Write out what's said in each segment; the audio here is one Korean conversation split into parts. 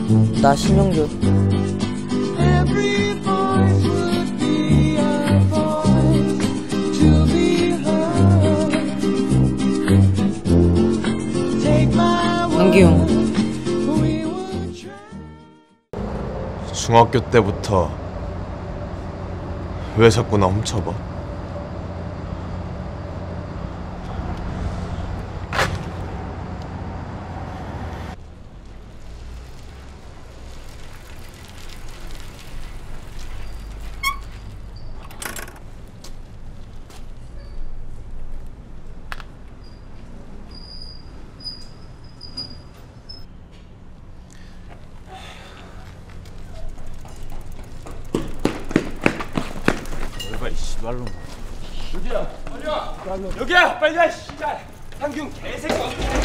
나 신영주. 한기용. 중학교 때부터 왜 자꾸 나 훔쳐봐? 말로. 여기야, 빨리 와. 여기야, 빨리 와. 씨발, 상균 개새끼.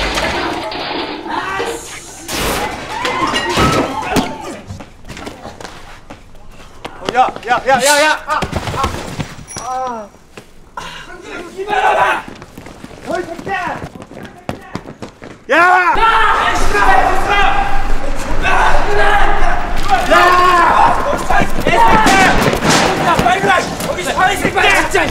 야. 상균 이발하라. 너희 새끼야. 야. 야, 빨리 와! 거기 사이 새끼야! 진짜!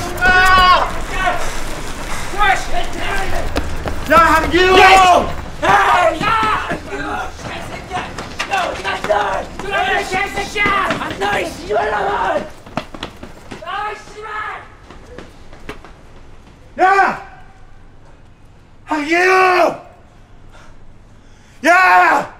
야, 한기용! 야! 개새끼야! 야, 어디 갔어? 그래, 개새끼야! 안 나와, 이 씨발놈아! 아, 씨발! 야! 한기용! 야!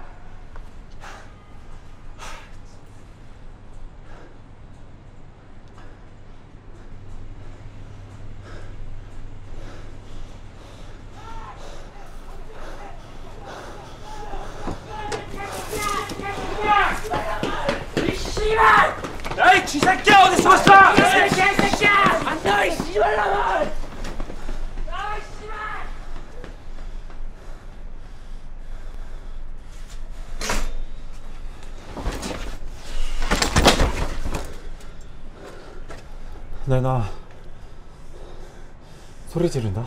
야이 쥐새끼야 어디 숨었어? 개새끼야! 안 나와 이 씨발놈아! 나와 이 씨발! 내가 소리 지른다.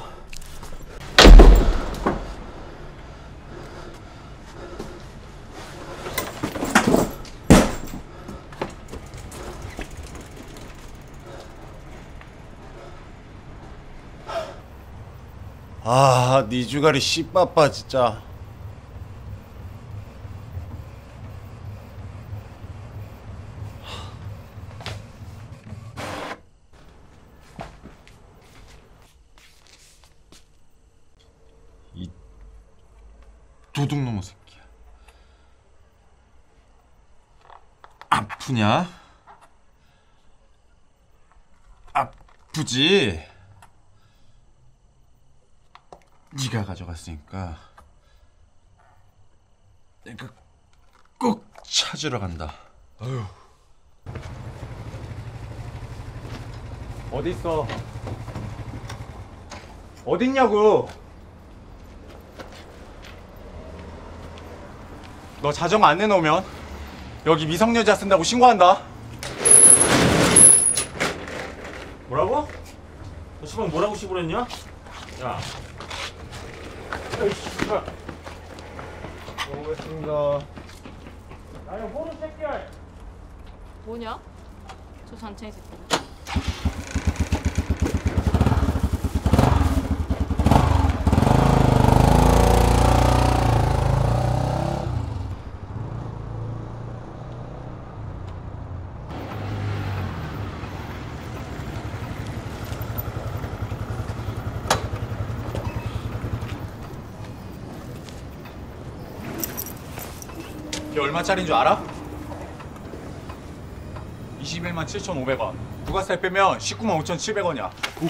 아, 니 주가리 씨빠빠 진짜. 이 도둑놈의 새끼야. 아프냐? 아프지? 네가 가져갔으니까 내가 꼭 찾으러 간다. 어휴. 어디 있어? 어디 있냐고? 너 자전거 안 내놓으면 여기 미성년자 쓴다고 신고한다. 뭐라고? 너 시방 뭐라고 시부를 했냐? 야. 고맙습니다. 야, 이거 모르는 새끼야. 뭐냐? 저 잔챙이 새끼. 이게 얼마짜리인 줄 알아? 21만 7,500원. 부가세 빼면 19만 5,700원이야.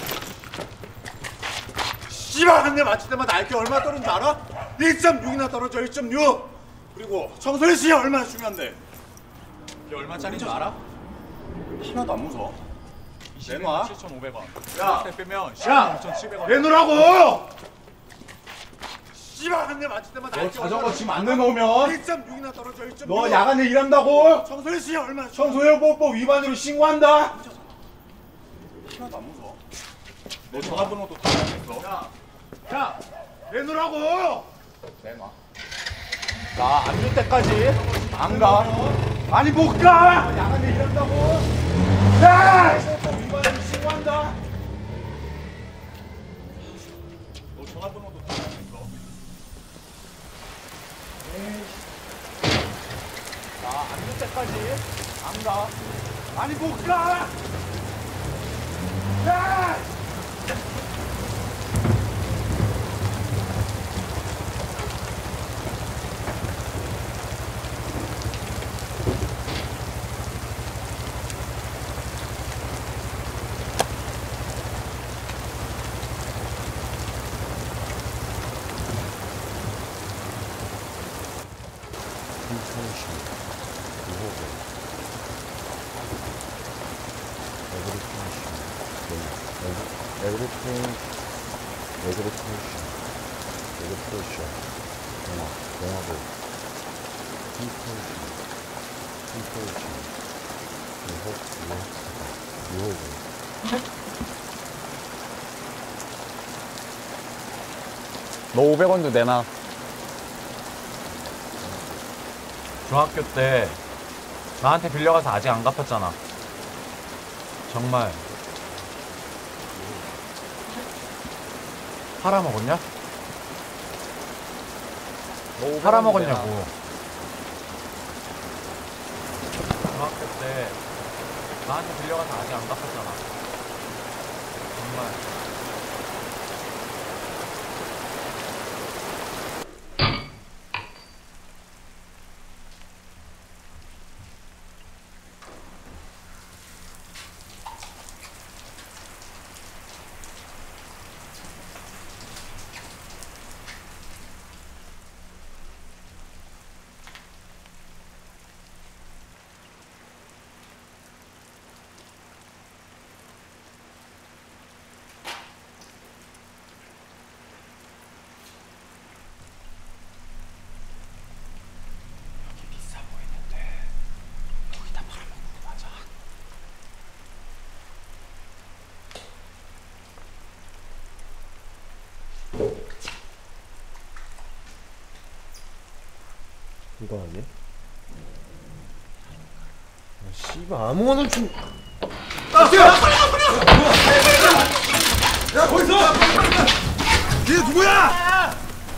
씨발 한 대 맞출 때마다 알게 얼마 떨어진 줄 알아? 1.6이나 떨어져. 1.6. 그리고 청소년 씨 얼마나 중요한데? 이게 얼마짜리인 줄 알아? 하나도 안 무서워. 내놔. 7,500원. 야, 부가세 빼면 19만 5,700원. 내놓으라고! 씨발 한 대 맞출 때마다 너 자전거 지금 안 내놓으면 1.6이나 떨어져. 1.6. 너 야간에 일한다고? 청소년 씨 얼마나 청소년보호법 위반으로 신고한다. 하나도 안 무서워. 너 전화번호도 다 알겠어. 야, 내놓으라고! 내놔. 나 안 줄 때까지 안 가. 아니 못 가. 야간에 일한다고. 야! 위반으로 신고한다. 너 전화번호도 다 있어. 안 될 때까지 안 가. 아니 못 가. 야! 너 500원도 내놔. 중학교 때 나한테 빌려가서 아직 안 갚았잖아. 정말 팔아먹었냐? 팔아먹었냐고. 중학교 때 나한테 빌려가서 아직 안 갚았잖아. 정말 이거 아니야? 씨발 아무거나 좀. 야 거기서! 얘 누구야?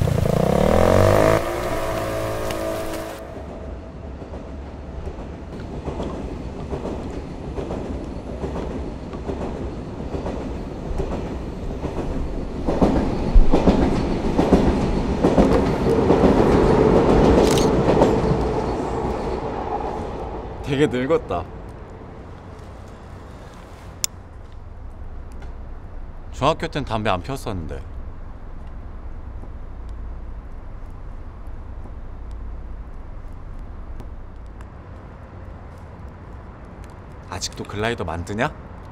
되게 늙었다. 중학교 땐 담배 안 피웠었는데. 아직도 글라이더 만드냐?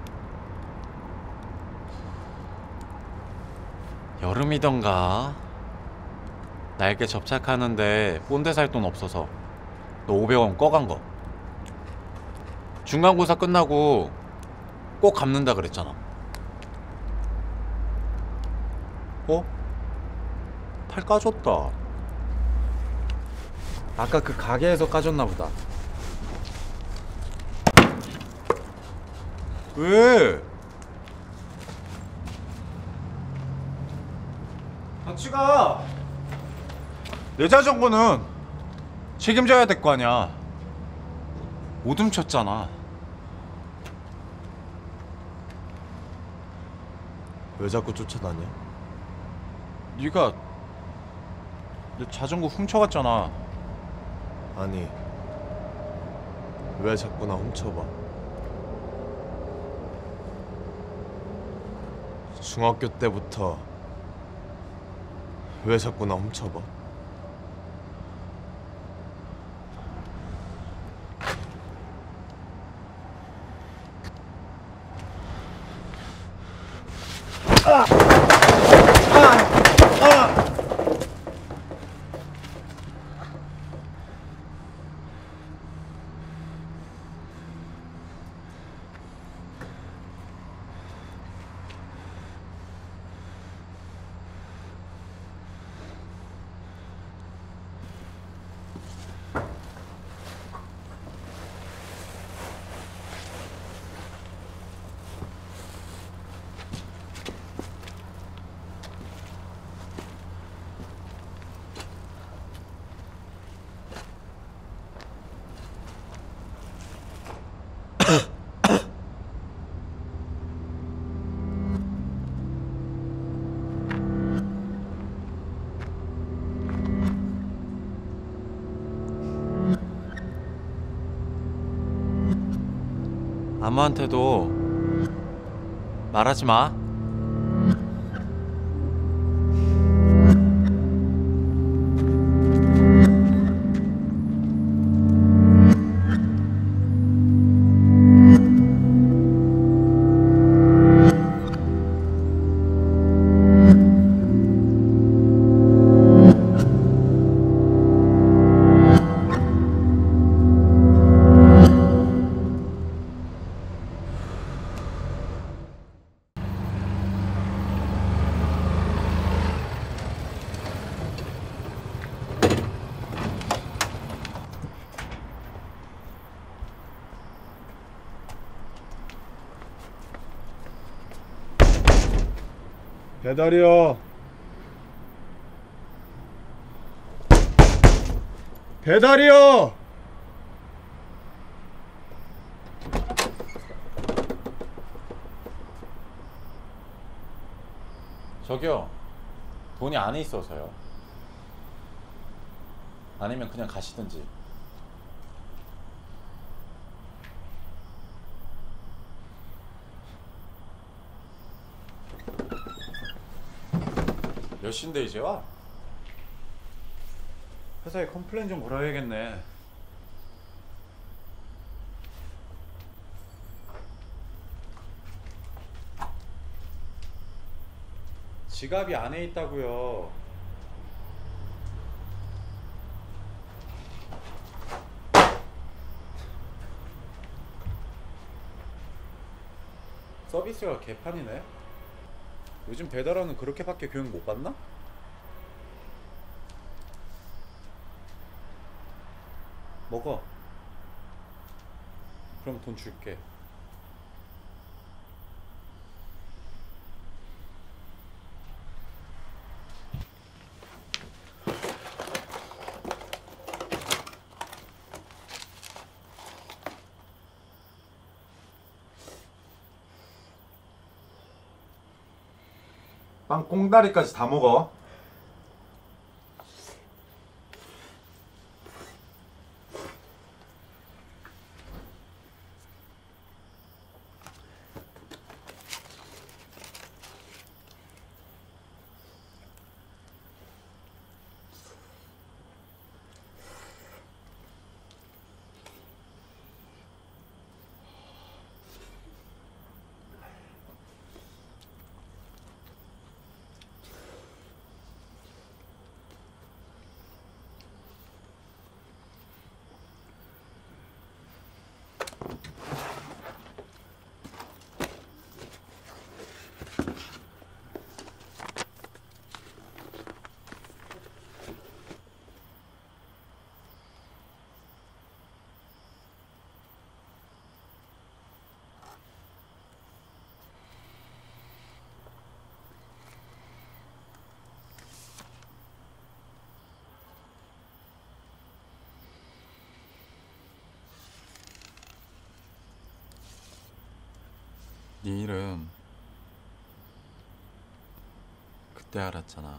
여름이던가 날개 접착하는데 본드 살 돈 없어서 너 500원 꺼간 거 중간고사 끝나고 꼭 갚는다 그랬잖아. 어? 팔 까졌다. 아까 그 가게에서 까졌나 보다. 왜? 같이 가. 내 자전거는 책임져야 될 거 아니야. 못 훔쳤잖아. 왜 자꾸 쫓아다녀? 네가 내 자전거 훔쳐갔잖아. 아니 왜 자꾸 나 훔쳐봐? 중학교 때부터 왜 자꾸 나 훔쳐봐? 아무한테도 말하지 마. 배달이요. 배달이요. 저기요, 돈이 안에 있어서요. 아니면 그냥 가시든지. 몇 시인데 이제 와? 회사에 컴플레인 좀 걸어야겠네. 지갑이 안에 있다고요. 서비스가 개판이네. 요즘 배달원은 그렇게밖에 교육 못 받나? 먹어. 그럼 돈 줄게. 빵 꽁다리까지 다 먹어. 네 이름 그때 알았잖아.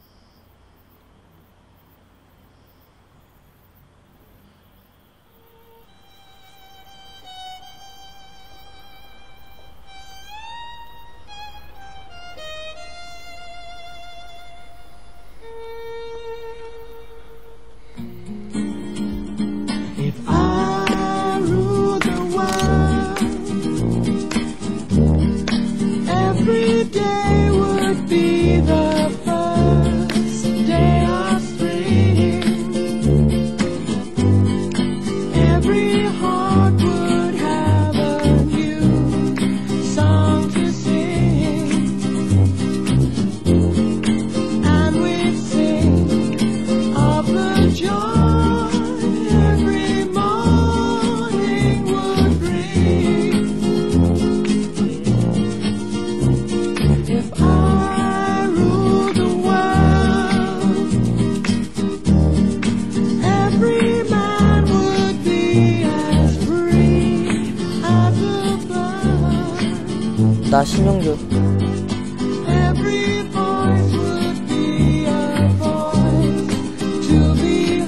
나 신영주.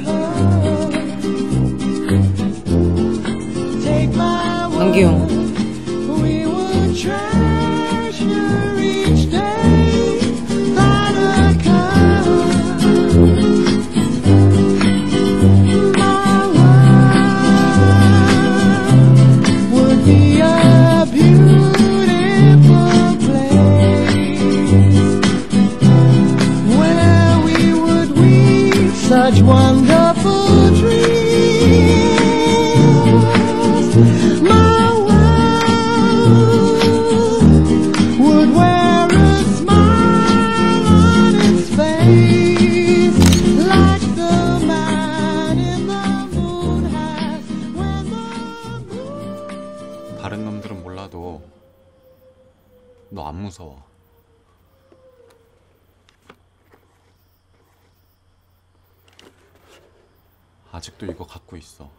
한기용. My world would wear a smile on its face, like the man in the moon has when the moon. 다른 놈들은 몰라도 너 안 무서워. 아직도 이거 갖고 있어.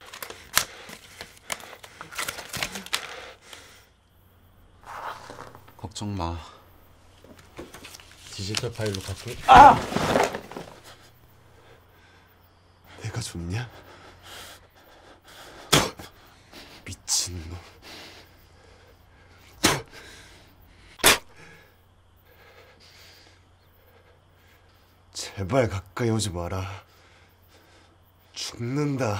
걱정 마. 디지털 파일로 갖고. 내가 좋냐? 미친놈. 제발 가까이 오지 마라. 죽는다.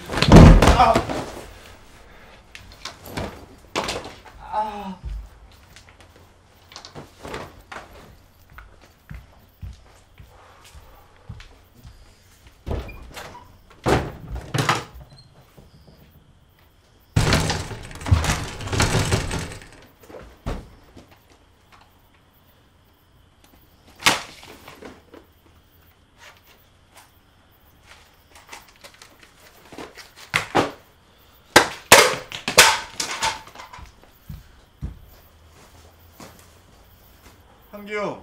한기용.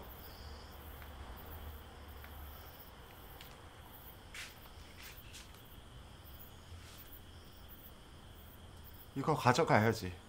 이거 가져가야지.